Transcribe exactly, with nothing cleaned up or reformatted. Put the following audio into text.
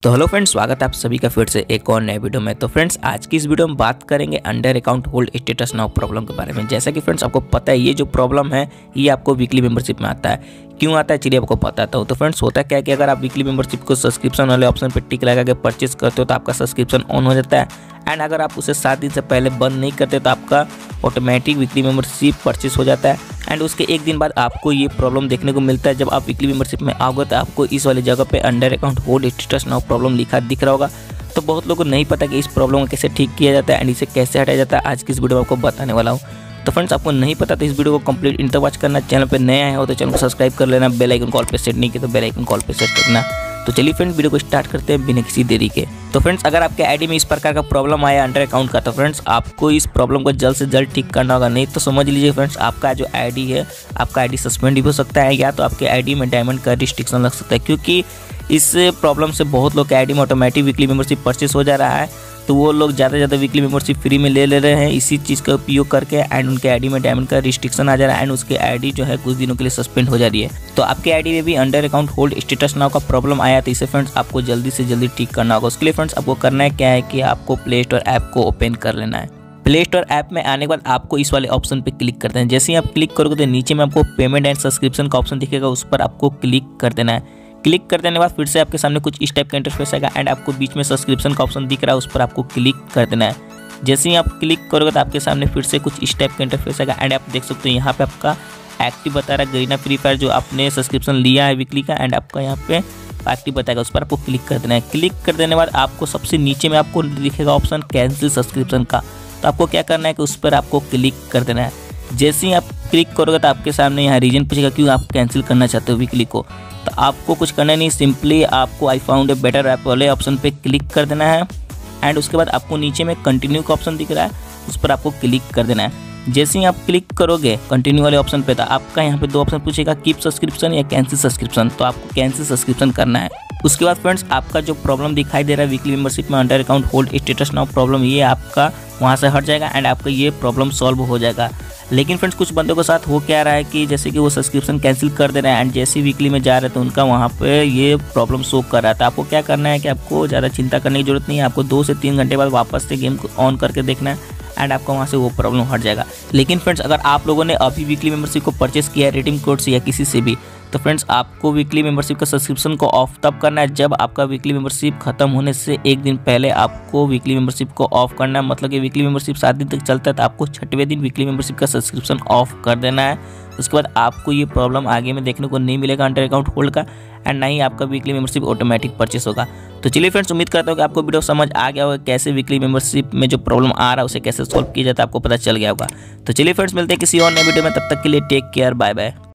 तो hello friends, स्वागत है आप सभी का फिर से एक और नए वीडियो में। तो फ्रेंड्स, आज की इस वीडियो में बात करेंगे under account hold status now problem के बारे में। जैसा कि फ्रेंड्स आपको पता है, ये जो प्रॉब्लम है ये आपको वीकली मेंबरशिप में आता है। क्यों आता है चलिए आपको बताता हूँ। तो फ्रेंड्स, होता क्या है कि अगर आप वीकली मेंबरशिप को सब्सक्रिप्शन वाले ऑप्शन पर टिक लगा के परचेस करते हो तो आपका सब्सक्रिप्शन ऑन हो जाता है। एंड अगर आप उसे सात दिन से पहले बंद नहीं करते तो आपका ऑटोमेटिक वीकली मेंबरशिप परचेस हो जाता है। एंड उसके एक दिन बाद आपको ये प्रॉब्लम देखने को मिलता है। जब आप वीकली मेंबरशिप में आओगे तो आपको इस वाली जगह पे under account hold status now problem लिखा दिख रहा होगा। तो बहुत लोगों को नहीं पता कि इस प्रॉब्लम को कैसे ठीक किया जाता है एंड इसे कैसे हटाया जाता है। आज की इस वीडियो में आपको बताने वाला हूँ। तो फ्रेंड्स, आपको नहीं पता तो इस वीडियो को कंप्लीट इन तक वॉच करना। चैनल पे नए आए हो तो चैनल को सब्सक्राइब कर लेना। बेल आइकन कॉल पे सेट नहीं किया तो बेल आइकन कॉल पे सेट करना। तो चलिए फ्रेंड्स, वीडियो को स्टार्ट करते हैं बिना किसी देरी के। तो फ्रेंड्स, अगर आपके आईडी में इस प्रकार का प्रॉब्लम आया अंडर अकाउंट का, तो फ्रेंड्स आपको इस प्रॉब्लम को जल्द से जल्द ठीक करना होगा। नहीं तो समझ लीजिए फ्रेंड्स, आपका जो आईडी है, आपका आईडी सस्पेंड भी हो सकता है या तो आपके आईडी में डायमंड का रिस्ट्रिक्शन लग सकता है। क्योंकि इस प्रॉब्लम से बहुत लोग के आईडी में ऑटोमेटिक वीकली मेंबरशिप परचेस हो जा रहा है। तो वो लोग ज़्यादा से ज़्यादा वीकली मेंबरशिप फ्री में ले ले रहे हैं इसी चीज़ का उपयोग करके। एंड उनके आईडी में डायमंड का रिस्ट्रिक्शन आ जा रहा है एंड उसके आईडी जो है कुछ दिनों के लिए सस्पेंड हो जा रही है। तो आपके आईडी में भी under account hold status now का प्रॉब्लम आया तो इसे फ्रेंड्स आपको जल्दी से जल्दी ठीक करना होगा। उसके लिए फ्रेंड्स आपको करना है क्या है कि आपको प्ले स्टोर ऐप को ओपन कर लेना है। प्ले स्टोर ऐप में आने के बाद आपको इस वाले ऑप्शन पे क्लिक करते हैं। जैसे ही आप क्लिक करोगे तो नीचे में आपको पेमेंट एंड सब्सक्रिप्शन का ऑप्शन दिखेगा, उस पर आपको क्लिक कर देना है। क्लिक कर देने के बाद फिर से आपके सामने कुछ इस टाइप का इंटरफेस आएगा एंड आपको बीच में सब्सक्रिप्शन का ऑप्शन दिख रहा है, उस पर आपको क्लिक कर देना है। जैसे ही आप क्लिक करोगे तो आपके सामने फिर से कुछ इस टाइप का इंटरफेस आएगा एंड आप देख सकते हो यहाँ पे आपका एक्टिव बता रहा है गरीना फ्री फायर, जो आपने सब्सक्रिप्शन लिया है वीकली का। एंड आपका यहाँ पे एक्टिव बताएगा, उस पर आपको क्लिक कर देना है। क्लिक कर देने के बाद आपको सबसे नीचे में आपको दिखेगा ऑप्शन कैंसिल सब्सक्रिप्शन का। तो आपको क्या करना है कि उस पर आपको क्लिक कर देना है। जैसे ही आप क्लिक करोगे तो आपके सामने यहाँ रीजन पूछेगा क्यों आप कैंसिल करना चाहते हो वीकली को। तो आपको कुछ करना नहीं, सिंपली आपको I found a better app वाले ऑप्शन पे क्लिक कर देना है। एंड उसके बाद आपको नीचे में कंटिन्यू का ऑप्शन दिख रहा है, उस पर आपको क्लिक कर देना है। जैसे ही आप क्लिक करोगे कंटिन्यू वाले ऑप्शन पे तो आपका यहाँ पे दो ऑप्शन पूछेगा, कीप सब्सक्रिप्शन या कैंसिल सब्सक्रिप्शन। तो आपको कैंसिल सब्सक्रिप्शन करना है। उसके बाद फ्रेंड्स, आपका जो प्रॉब्लम दिखाई दे रहा है वीकली मेंबरशिप में under account hold status now problem, ये आपका वहाँ से हट जाएगा एंड आपका ये प्रॉब्लम सॉल्व हो जाएगा। लेकिन फ्रेंड्स, कुछ बंदों के साथ हो क्या रहा है कि जैसे कि वो सब्सक्रिप्शन कैंसिल कर दे रहे हैं एंड जैसे वीकली में जा रहे थे उनका वहाँ पे ये प्रॉब्लम शो कर रहा था। आपको क्या करना है कि आपको ज़्यादा चिंता करने की जरूरत नहीं है। आपको दो से तीन घंटे बाद वापस से गेम को ऑन करके देखना है एंड आपका वहाँ से वो प्रॉब्लम हट जाएगा। लेकिन फ्रेंड्स, अगर आप लोगों ने अभी वीकली मेंबरशिप को परचेस किया है रेडीम कोड से या किसी से भी, तो फ्रेंड्स आपको वीकली मेंबरशिप का सब्सक्रिप्शन को ऑफ तब करना है जब आपका वीकली मेंबरशिप खत्म होने से एक दिन पहले आपको वीकली मेंबरशिप को ऑफ करना है। मतलब कि वीकली मेंबरशिप सात दिन तक चलता है तो आपको छठवें दिन वीकली मेंबरशिप का सब्सक्रिप्शन ऑफ कर देना है। उसके बाद आपको ये प्रॉब्लम आगे में देखने को नहीं मिलेगा अंडर अकाउंट होल्ड का एंड ना ही आपका वीकली मेंबरशिप ऑटोमेटिक परचेस होगा। तो चलिए फ्रेंड्स, उम्मीद करता हूँ कि आपको वीडियो समझ आ गया होगा, कैसे वीकली मेंबरशिप में जो प्रॉब्लम आ रहा है उसे कैसे सॉल्व किया जाता है आपको पता चल गया होगा। तो चलिए फ्रेंड्स, मिलते हैं किसी और नए वीडियो में, तब तक के लिए टेक केयर, बाय बाय।